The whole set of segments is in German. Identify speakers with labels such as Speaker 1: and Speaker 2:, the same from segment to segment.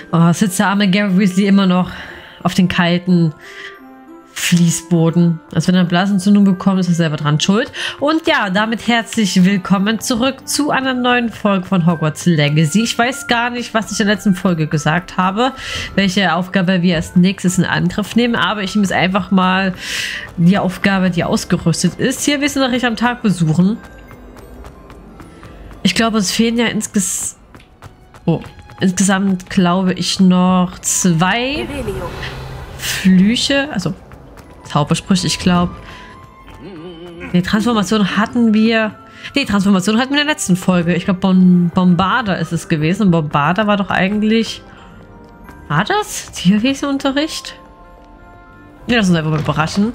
Speaker 1: Oh, sitzt der arme Gary Weasley immer noch auf den kalten Fließboden. Als wenn er eine Blasenentzündung bekommt, ist er selber dran schuld. Und ja, damit herzlich willkommen zurück zu einer neuen Folge von Hogwarts Legacy. Ich weiß gar nicht, was ich in der letzten Folge gesagt habe, welche Aufgabe wir als nächstes in Angriff nehmen, aber ich nehme jetzt einfach mal die Aufgabe, die ausgerüstet ist. Hier Wissenschaft am Tag besuchen. Ich glaube, es fehlen ja insgesamt glaube ich noch 2 Flüche, also Zaubersprüche, ich glaube. Die Transformation hatten wir in der letzten Folge. Ich glaube, Bombarder ist es gewesen. Bombarder war doch eigentlich... War das Tierwesenunterricht? Ja, das ist uns einfach mal überraschen.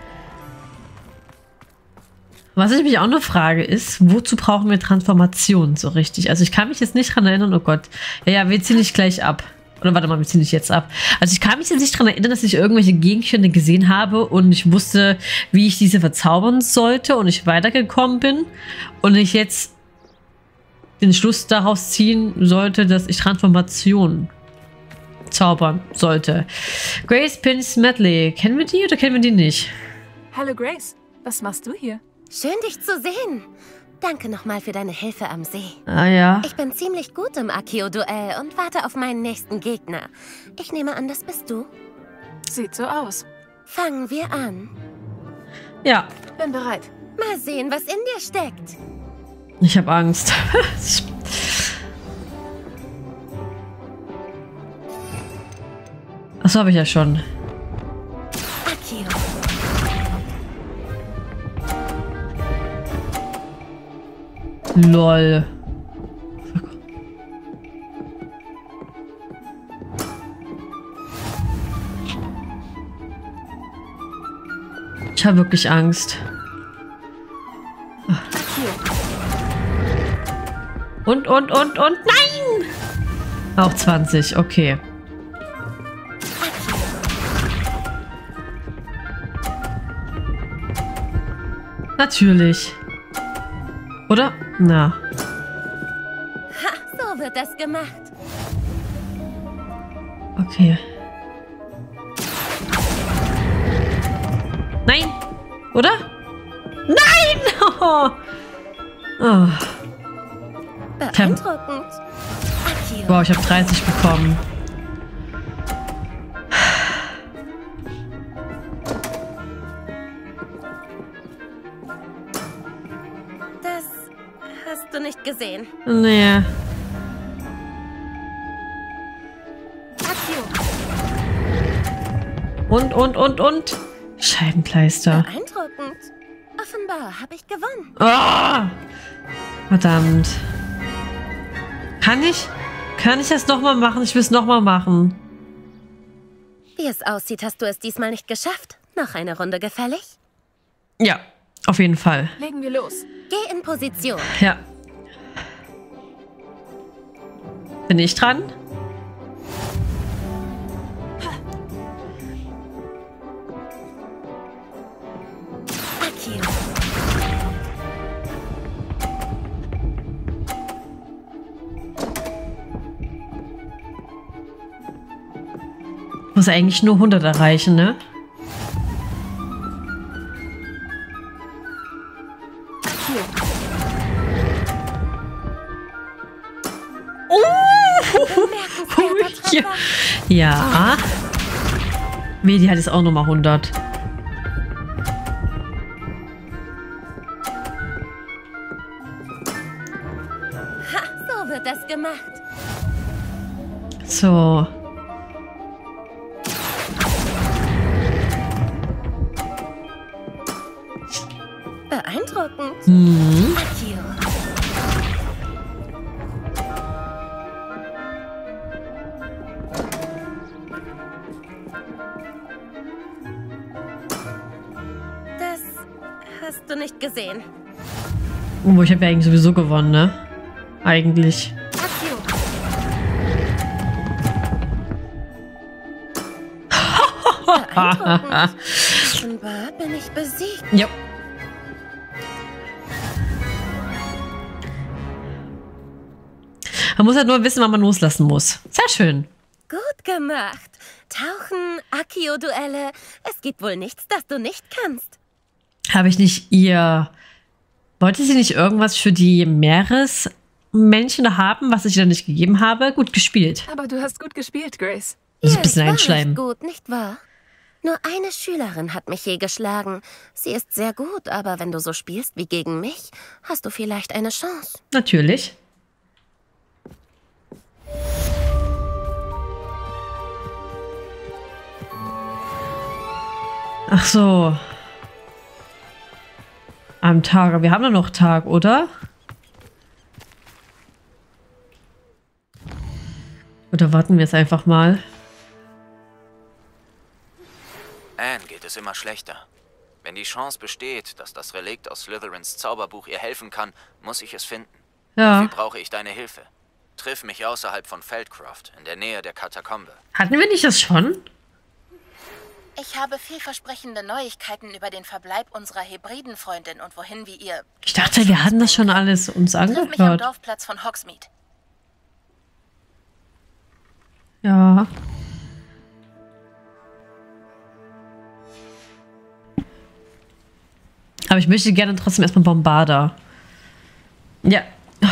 Speaker 1: Was ich mich auch noch frage ist, wozu brauchen wir Transformationen so richtig? Also ich kann mich jetzt nicht dran erinnern, oh Gott. Ja, wir ziehen nicht gleich ab. Oder warte mal, wir ziehen nicht jetzt ab. Also ich kann mich jetzt nicht daran erinnern, dass ich irgendwelche Gegenstände gesehen habe und ich wusste, wie ich diese verzaubern sollte und ich weitergekommen bin. Und ich jetzt den Schluss daraus ziehen sollte, dass ich Transformationen zaubern sollte. Grace Pins Medley. Kennen wir die oder kennen wir die nicht?
Speaker 2: Hallo Grace, was machst du hier?
Speaker 3: Schön, dich zu sehen. Danke nochmal für deine Hilfe am See.
Speaker 1: Ah ja.
Speaker 3: Ich bin ziemlich gut im Accio-Duell und warte auf meinen nächsten Gegner. Ich nehme an, das bist du?
Speaker 2: Sieht so aus.
Speaker 3: Fangen wir an.
Speaker 1: Ja.
Speaker 2: Bin bereit.
Speaker 3: Mal sehen, was in dir steckt.
Speaker 1: Ich habe Angst. Achso, habe ich ja schon.
Speaker 3: Accio.
Speaker 1: Lol. Ich habe wirklich Angst. Und nein! Auch 20, okay. Natürlich. Oder? Na.
Speaker 3: Ha, so wird das gemacht.
Speaker 1: Okay. Nein! Oder? Nein! Oh. Oh.
Speaker 3: Beeindruckend. Accio.
Speaker 1: Wow, ich habe 30 bekommen.
Speaker 3: Das hast du nicht gesehen.
Speaker 1: Nee.
Speaker 3: Accio.
Speaker 1: Und. Scheibenkleister.
Speaker 3: Beeindruckend. Offenbar habe ich gewonnen.
Speaker 1: Oh! Verdammt. Kann ich das nochmal machen? Ich will es nochmal machen.
Speaker 3: Wie es aussieht, hast du es diesmal nicht geschafft. Noch eine Runde gefällig?
Speaker 1: Ja, auf jeden Fall.
Speaker 2: Legen wir los.
Speaker 3: Geh in Position.
Speaker 1: Ja. Bin ich dran?
Speaker 3: Accio.
Speaker 1: Muss eigentlich nur 100 erreichen, ne?
Speaker 3: Bemerkenswerter Treffer.
Speaker 1: Ja. Medi hat jetzt auch nochmal 100.
Speaker 3: Ha, so wird das gemacht.
Speaker 1: So.
Speaker 3: Beeindruckend.
Speaker 1: Mhm.
Speaker 3: Accio. Das hast du nicht gesehen.
Speaker 1: Oh, ich habe ja eigentlich sowieso gewonnen, ne? Eigentlich.
Speaker 3: Accio. Beeindruckend. Offenbar bin ich besiegt.
Speaker 1: Ja. Man muss halt nur wissen, wann man loslassen muss. Sehr schön.
Speaker 3: Gut gemacht. Tauchen, Akio-Duelle. Es gibt wohl nichts, das du nicht kannst.
Speaker 1: Habe ich nicht ihr... Wollte sie nicht irgendwas für die Meeresmenschen da haben, was ich ihr nicht gegeben habe? Gut gespielt.
Speaker 2: Aber du hast gut gespielt, Grace.
Speaker 1: Das ist
Speaker 3: Ja,
Speaker 1: ein bisschen
Speaker 3: es war
Speaker 1: einschleimen.
Speaker 3: recht gut, nicht wahr? Nur eine Schülerin hat mich je geschlagen. Sie ist sehr gut, aber wenn du so spielst wie gegen mich, hast du vielleicht eine Chance.
Speaker 1: Natürlich. Ach so. Am Tag. Wir haben nur noch Tag, oder? Oder warten wir es einfach mal.
Speaker 4: Anne geht es immer schlechter. Wenn die Chance besteht, dass das Relikt aus Slytherins Zauberbuch ihr helfen kann, muss ich es finden.
Speaker 1: Ja.
Speaker 4: Dafür brauche ich deine Hilfe. Triff mich außerhalb von Feldcroft, in der Nähe der Katakombe.
Speaker 1: Hatten wir nicht das schon?
Speaker 5: Ich habe vielversprechende Neuigkeiten über den Verbleib unserer Hebridenfreundin und wohin wir ihr...
Speaker 1: Ich dachte, wir hatten das schon alles uns
Speaker 5: Triff mich am
Speaker 1: angehört.
Speaker 5: Dorfplatz von Hogsmeade.
Speaker 1: Ja. Aber ich möchte gerne trotzdem erstmal Bombarda. Ja.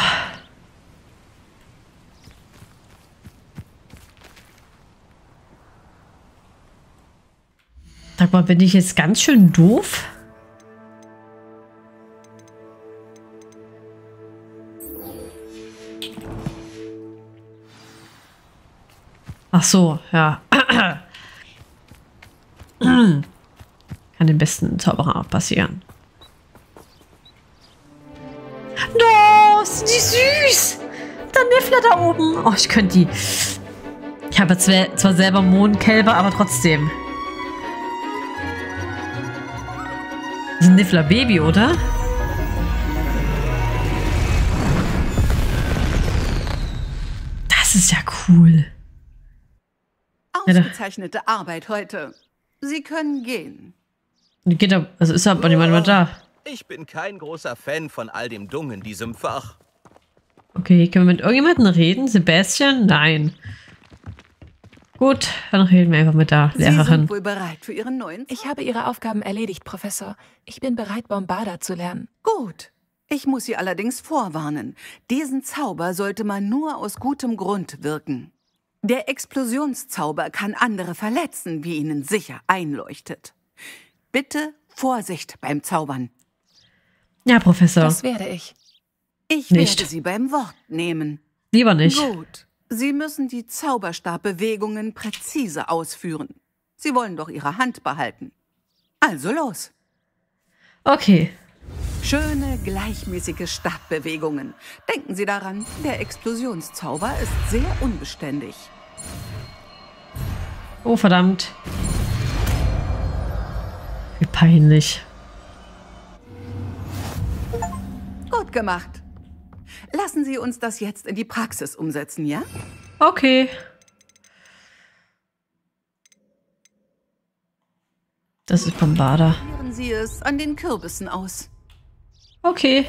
Speaker 1: Sag mal, bin ich jetzt ganz schön doof? Ach so, ja. Kann dem besten Zauberer passieren. No, sind die süß! Der Niffler da oben. Oh, ich könnte die... Ich habe zwar selber Mohnkälber, aber trotzdem. Das ist ein Niffler-Baby, oder? Das ist ja cool.
Speaker 6: Ausgezeichnete Arbeit heute. Sie können gehen.
Speaker 1: Geht er, also ist aber niemand mehr da.
Speaker 7: Ich bin kein großer Fan von all dem Dung in diesem Fach.
Speaker 1: Okay, können wir mit irgendjemandem reden? Sebastian? Nein. Gut, dann reden wir einfach mit der
Speaker 6: Sie
Speaker 1: Lehrerin.
Speaker 6: sind wohl bereit für Ihren neuen
Speaker 2: Ich habe Ihre Aufgaben erledigt, Professor. Ich bin bereit, Bombarda zu lernen.
Speaker 6: Gut. Ich muss Sie allerdings vorwarnen. Diesen Zauber sollte man nur aus gutem Grund wirken. Der Explosionszauber kann andere verletzen, wie Ihnen sicher einleuchtet. Bitte Vorsicht beim Zaubern.
Speaker 1: Ja, Professor.
Speaker 2: Das werde ich.
Speaker 6: Ich
Speaker 1: Nicht.
Speaker 6: werde Sie beim Wort nehmen.
Speaker 1: Lieber nicht.
Speaker 6: Gut. Sie müssen die Zauberstabbewegungen präzise ausführen. Sie wollen doch Ihre Hand behalten. Also los.
Speaker 1: Okay.
Speaker 6: Schöne, gleichmäßige Stabbewegungen. Denken Sie daran, der Explosionszauber ist sehr unbeständig.
Speaker 1: Oh, verdammt. Wie peinlich.
Speaker 6: Gut gemacht. Lassen Sie uns das jetzt in die Praxis umsetzen, ja?
Speaker 1: Okay. Das ist Bombarda.
Speaker 6: Probieren Sie es an den Kürbissen aus.
Speaker 1: Okay.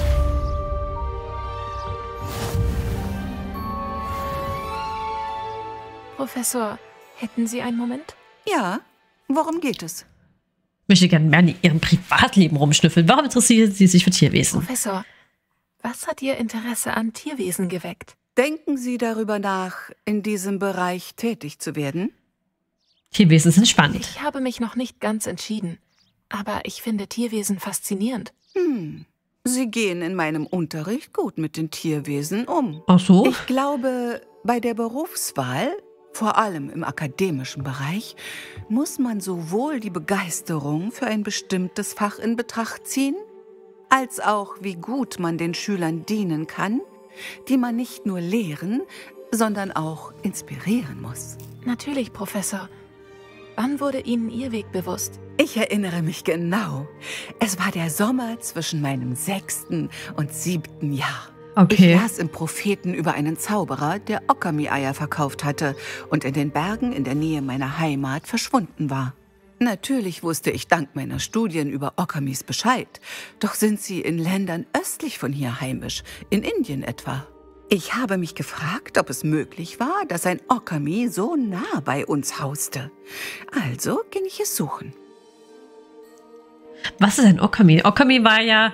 Speaker 2: Professor, hätten Sie einen Moment?
Speaker 6: Ja, worum geht es?
Speaker 1: Ich möchte gerne mehr in ihrem Privatleben rumschnüffeln. Warum interessiert sie sich für Tierwesen?
Speaker 2: Professor, was hat Ihr Interesse an Tierwesen geweckt?
Speaker 6: Denken Sie darüber nach, in diesem Bereich tätig zu werden?
Speaker 1: Tierwesen sind spannend.
Speaker 2: Ich habe mich noch nicht ganz entschieden, aber ich finde Tierwesen faszinierend.
Speaker 6: Sie gehen in meinem Unterricht gut mit den Tierwesen um.
Speaker 1: Ach so?
Speaker 6: Ich glaube, bei der Berufswahl, vor allem im akademischen Bereich, muss man sowohl die Begeisterung für ein bestimmtes Fach in Betracht ziehen, als auch wie gut man den Schülern dienen kann, die man nicht nur lehren, sondern auch inspirieren muss.
Speaker 2: Natürlich, Professor. Wann wurde Ihnen Ihr Weg bewusst?
Speaker 6: Ich erinnere mich genau. Es war der Sommer zwischen meinem 6. und 7. Jahr.
Speaker 1: Okay.
Speaker 6: Ich las im Propheten über einen Zauberer, der Okami-Eier verkauft hatte und in den Bergen in der Nähe meiner Heimat verschwunden war. Natürlich wusste ich dank meiner Studien über Okamis Bescheid, doch sind sie in Ländern östlich von hier heimisch, in Indien etwa. Ich habe mich gefragt, ob es möglich war, dass ein Okami so nah bei uns hauste. Also ging ich es suchen.
Speaker 1: Was ist ein Okami? Okami war ja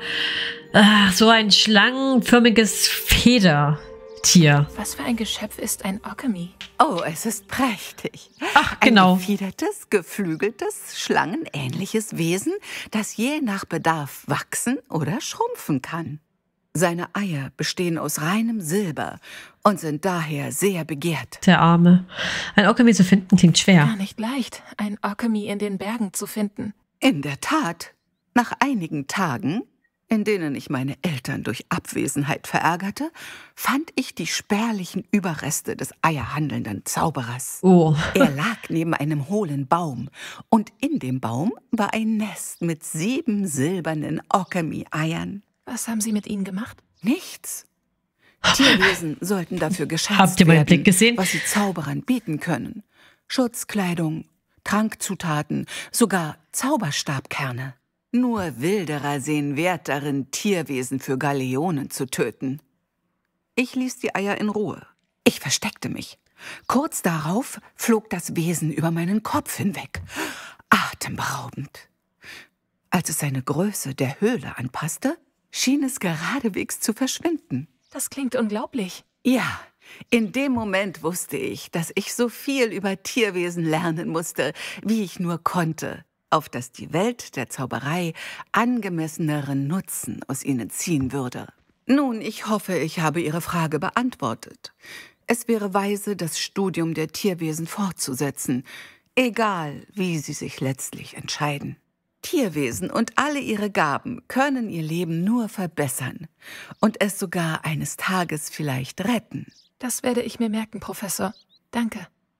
Speaker 1: so ein schlangenförmiges Federtier.
Speaker 2: Was für ein Geschöpf ist ein Okami?
Speaker 6: Oh, es ist prächtig.
Speaker 1: Ach, genau.
Speaker 6: Ein gefiedertes, geflügeltes, schlangenähnliches Wesen, das je nach Bedarf wachsen oder schrumpfen kann. Seine Eier bestehen aus reinem Silber und sind daher sehr begehrt.
Speaker 1: Der Arme. Ein Okami zu finden klingt schwer.
Speaker 2: Gar nicht leicht, ein Okami in den Bergen zu finden.
Speaker 6: In der Tat, nach einigen Tagen, in denen ich meine Eltern durch Abwesenheit verärgerte, fand ich die spärlichen Überreste des eierhandelnden Zauberers.
Speaker 1: Oh.
Speaker 6: Er lag neben einem hohlen Baum und in dem Baum war ein Nest mit 7 silbernen Okami-Eiern.
Speaker 2: Was haben Sie mit ihnen gemacht?
Speaker 6: Nichts. Tierwesen sollten dafür geschätzt
Speaker 1: Habt ihr meinen
Speaker 6: werden,
Speaker 1: Blick gesehen?
Speaker 6: was sie Zauberern bieten können. Schutzkleidung, Trankzutaten, sogar Zauberstabkerne. Nur Wilderer sehen Wert darin, Tierwesen für Galeonen zu töten. Ich ließ die Eier in Ruhe. Ich versteckte mich. Kurz darauf flog das Wesen über meinen Kopf hinweg. Atemberaubend. Als es seine Größe der Höhle anpasste, schien es geradewegs zu verschwinden.
Speaker 2: Das klingt unglaublich.
Speaker 6: Ja, in dem Moment wusste ich, dass ich so viel über Tierwesen lernen musste, wie ich nur konnte, auf dass die Welt der Zauberei angemesseneren Nutzen aus ihnen ziehen würde. Nun, ich hoffe, ich habe Ihre Frage beantwortet. Es wäre weise, das Studium der Tierwesen fortzusetzen, egal wie sie sich letztlich entscheiden. Tierwesen und alle ihre Gaben können ihr Leben nur verbessern und es sogar eines Tages vielleicht retten.
Speaker 2: Das werde ich mir merken, Professor. Danke.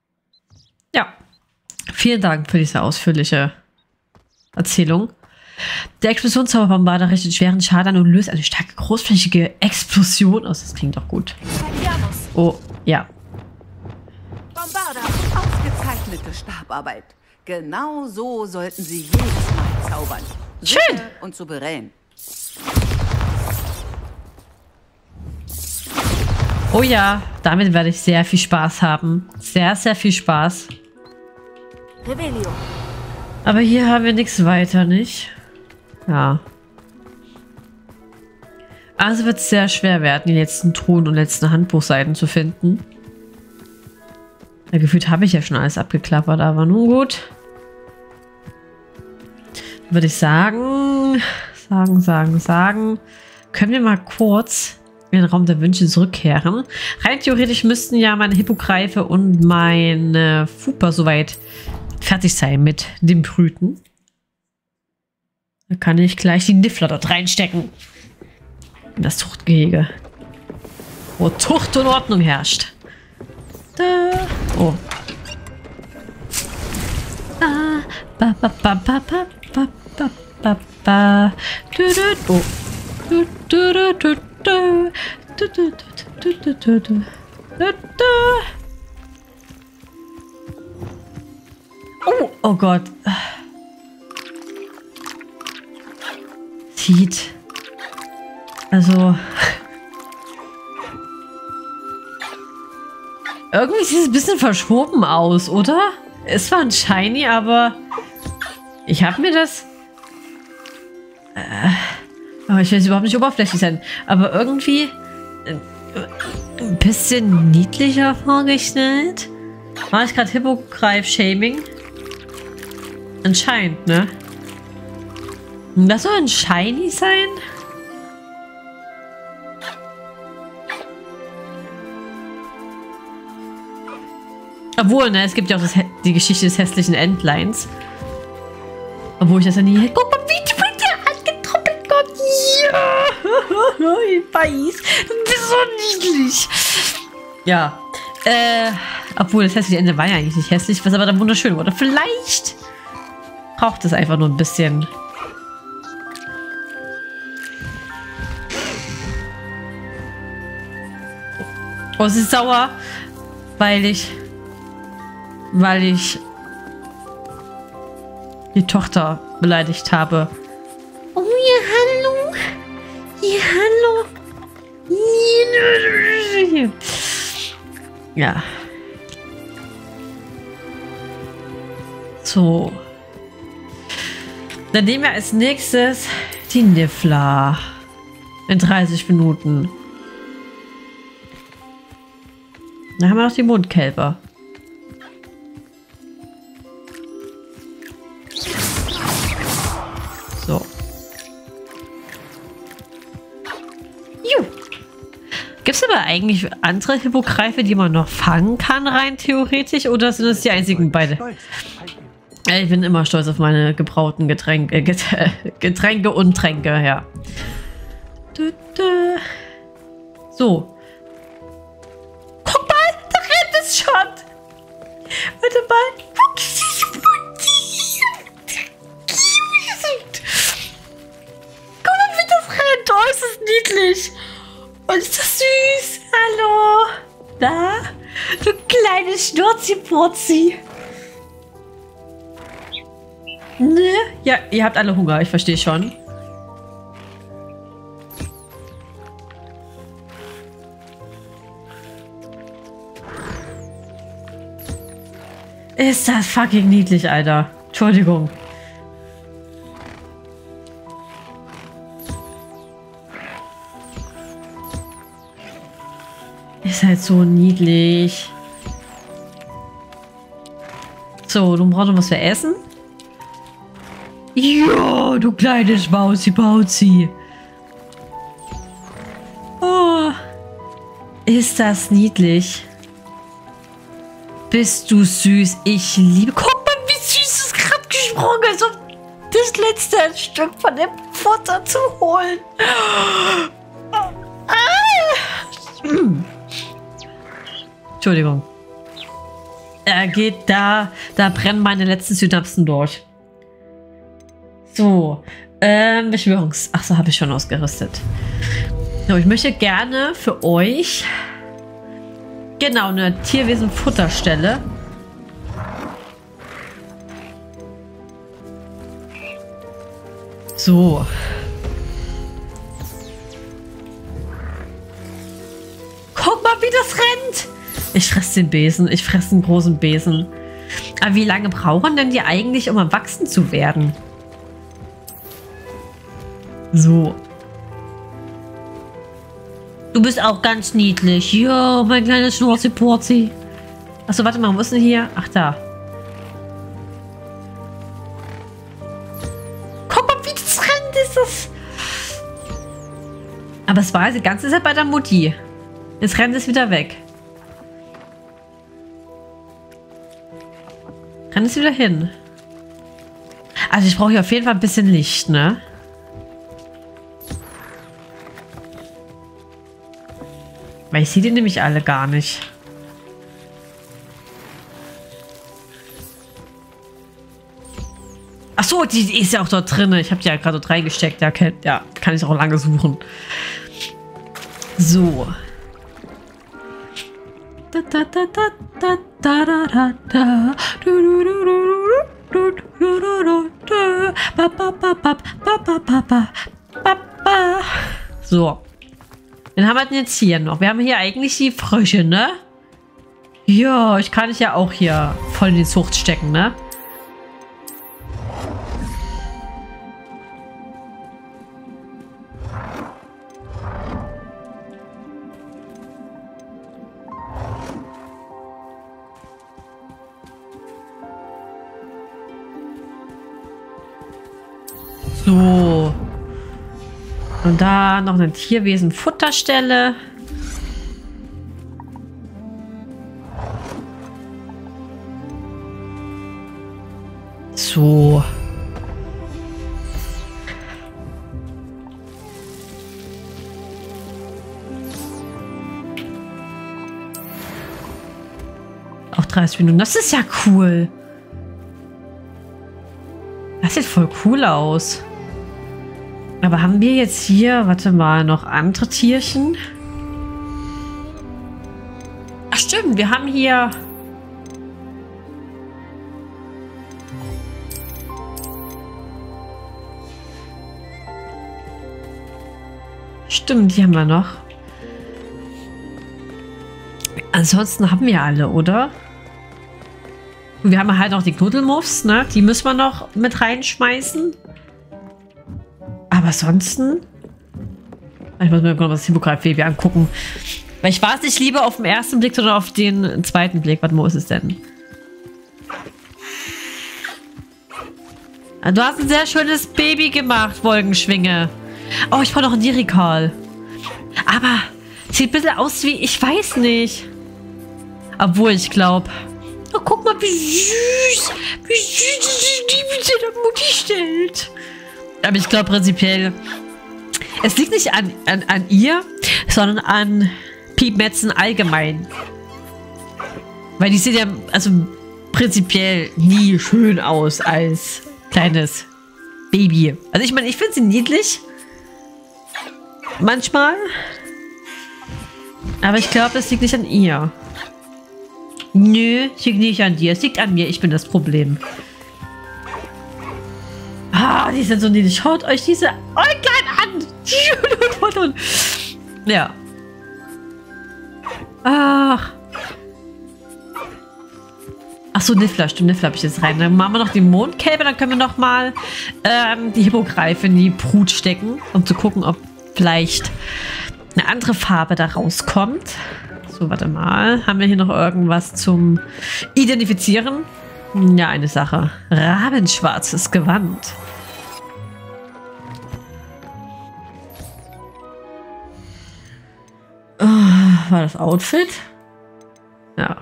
Speaker 1: Ja, vielen Dank für diese ausführliche Erzählung. Der Explosionszauberbombarder richtet schweren Schaden an und löst eine starke, großflächige Explosion aus. Das klingt doch gut. Oh, ja.
Speaker 6: Bombarder, ausgezeichnete Stabarbeit. Genau so sollten Sie jedes Mal zaubern.
Speaker 1: Schön.
Speaker 6: Sicher und souverän.
Speaker 1: Oh ja, damit werde ich sehr viel Spaß haben. Sehr, sehr viel Spaß.
Speaker 2: Revelio.
Speaker 1: Aber hier haben wir nichts weiter, nicht? Ja. Also wird es sehr schwer werden, die letzten Truhen und letzten Handbuchseiten zu finden. Ja, gefühlt habe ich ja schon alles abgeklappert, aber nun gut. Würde ich sagen, können wir mal kurz in den Raum der Wünsche zurückkehren. Rein theoretisch müssten ja meine Hippogreife und meine Fupa soweit fertig sein mit dem Brüten. Da kann ich gleich die Niffler dort reinstecken. In das Zuchtgehege. Wo Zucht und Ordnung herrscht. Da. Oh. Ba, ba, ba, ba, ba, ba, ba, ba, ba. Du, du, oh. Du, du, du, du, du. Du, du, du, du, du, du. Du, du. Oh, oh Gott. Sieht. Also. Irgendwie sieht es ein bisschen verschoben aus, oder? Es war ein Shiny, aber ich habe mir das... aber ich will jetzt überhaupt nicht oberflächlich sein. Aber irgendwie ein bisschen niedlicher vorgestellt. War ich gerade Hippogreif-Shaming? Anscheinend, ne? Das soll ein Shiny sein? Obwohl, ne, es gibt ja auch die Geschichte des hässlichen Entleins. Obwohl ich das ja nie... Guck mal, wie der angetroppelt kommt. Ja. Ich weiß. Das ist so niedlich. Ja. Obwohl, das hässliche Ende war ja eigentlich nicht hässlich, was aber dann wunderschön wurde. Vielleicht braucht es einfach nur ein bisschen... Oh, sie ist sauer, weil ich die Tochter beleidigt habe. Oh, ja, hallo. Ja, hallo. Ja. So. Dann nehmen wir als nächstes die Niffler. In 30 Minuten. Dann haben wir noch die Mondkälber. So. Gibt es aber eigentlich andere Hippogreife, die man noch fangen kann, rein theoretisch? Oder sind das die einzigen beide? Ich bin immer stolz auf meine gebrauten Getränke und Tränke, ja. So. Guck mal, da rennt es schon. Warte mal. Guck mal, wie das rennt. Oh, ist das niedlich. Und ist das süß. Hallo. Da? Du kleines Schnurzi-Purzi. Ne? Ja, ihr habt alle Hunger. Ich verstehe schon. Ist das fucking niedlich, Alter. Entschuldigung. Ist halt so niedlich. So, du brauchst noch was zu essen? Ja, du kleines Mausi-Bauzi. Oh, ist das niedlich. Bist du süß. Ich liebe... Guck mal, wie süß es gerade gesprungen ist, um das letzte Stück von dem Futter zu holen. Entschuldigung. Er geht da... Da brennen meine letzten Synapsen durch. So. Beschwörungs... Achso, habe ich schon ausgerüstet. So, ich möchte gerne für euch... Genau, eine Tierwesen-Futterstelle. So. Guck mal, wie das rennt. Ich fresse den Besen. Ich fresse einen großen Besen. Aber wie lange brauchen denn die eigentlich, um erwachsen zu werden? So. Du bist auch ganz niedlich. Ja, mein kleines Schnurzi-Purzi. Achso, warte mal, wo ist denn hier? Ach, da. Guck mal, wie das rennt, ist das. Aber es war die ganze Zeit bei der Mutti. Jetzt rennt es wieder weg. Rennt es wieder hin. Also ich brauche hier auf jeden Fall ein bisschen Licht, ne? Weil ich sehe die nämlich alle gar nicht. Ach so, die ist ja auch dort drin. Ich habe die ja gerade dort reingesteckt. Ja, kann ich auch lange suchen. So. So. Wen haben wir denn jetzt hier noch? Wir haben hier eigentlich die Frösche, ne? Ja, ich kann dich ja auch hier voll in die Zucht stecken, ne? So. Und da noch eine Tierwesen-Futterstelle. So. Auch 30 Minuten. Das ist ja cool. Das sieht voll cool aus. Aber haben wir jetzt hier, warte mal, noch andere Tierchen? Ach stimmt, wir haben hier... Stimmt, die haben wir noch. ansonsten haben wir alle, oder? Und wir haben halt noch die Knuddelmuffs, ne? Die müssen wir noch mit reinschmeißen. Aber ansonsten... Ich muss mir mal das Hippogreif-Baby angucken. Weil ich weiß nicht lieber auf den ersten Blick, sondern auf den zweiten Blick. Warte mal, wo ist es denn? Du hast ein sehr schönes Baby gemacht, Wolkenschwinge. Oh, ich brauche noch ein Dirikal. Aber sieht ein bisschen aus wie, ich weiß nicht. Obwohl, ich glaube... Oh, guck mal, wie süß. Wie süß die mit der Mutti stellt. Aber ich glaube prinzipiell... Es liegt nicht an ihr, sondern an Piepmetzen allgemein. Weil die sieht ja also prinzipiell nie schön aus als kleines Baby. Also ich meine, ich finde sie niedlich. Manchmal. Aber ich glaube, es liegt nicht an ihr. Nö, es liegt nicht an dir. Es liegt an mir. Ich bin das Problem. Ah, die sind so niedlich. Schaut euch diese Äuglein an. Ja. Ach. Ach so, Niffler. Stimmt, Niffler habe ich jetzt rein. Dann machen wir noch die Mondkälber. Dann können wir noch mal die Hippogreife in die Brut stecken, um zu gucken, ob vielleicht eine andere Farbe da rauskommt. So, warte mal. Haben wir hier noch irgendwas zum Identifizieren? Ja, eine Sache. Rabenschwarzes Gewand. War das Outfit? Ja.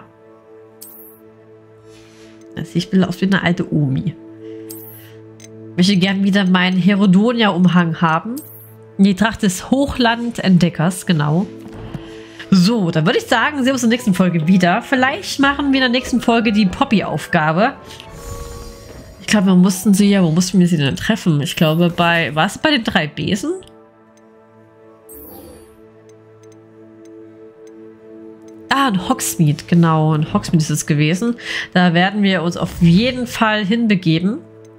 Speaker 1: Das sieht aus wie eine alte Omi. Ich möchte gern wieder meinen Herodonia-Umhang haben. Die Tracht des Hochlandentdeckers, genau. So, dann würde ich sagen, sehen wir uns in der nächsten Folge wieder. Vielleicht machen wir in der nächsten Folge die Poppy-Aufgabe. Ich glaube, wo mussten wir sie denn treffen? Ich glaube, war es bei den 3 Besen? Ah, in Hogsmeade, genau. In Hogsmeade ist es gewesen. Da werden wir uns auf jeden Fall hinbegeben.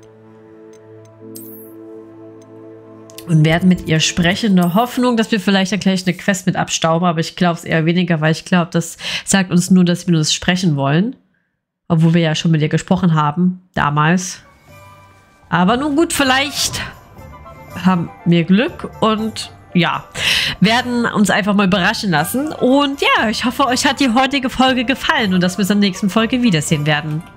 Speaker 1: Und werden mit ihr sprechen. In der Hoffnung, dass wir vielleicht dann gleich eine Quest mit abstauben. Aber ich glaube es eher weniger, weil ich glaube, das sagt uns nur, dass wir nur das sprechen wollen. Obwohl wir ja schon mit ihr gesprochen haben. Damals. Aber nun gut, vielleicht haben wir Glück und ja, werden uns einfach mal überraschen lassen. Und ja, ich hoffe, euch hat die heutige Folge gefallen und dass wir uns in der nächsten Folge wiedersehen werden.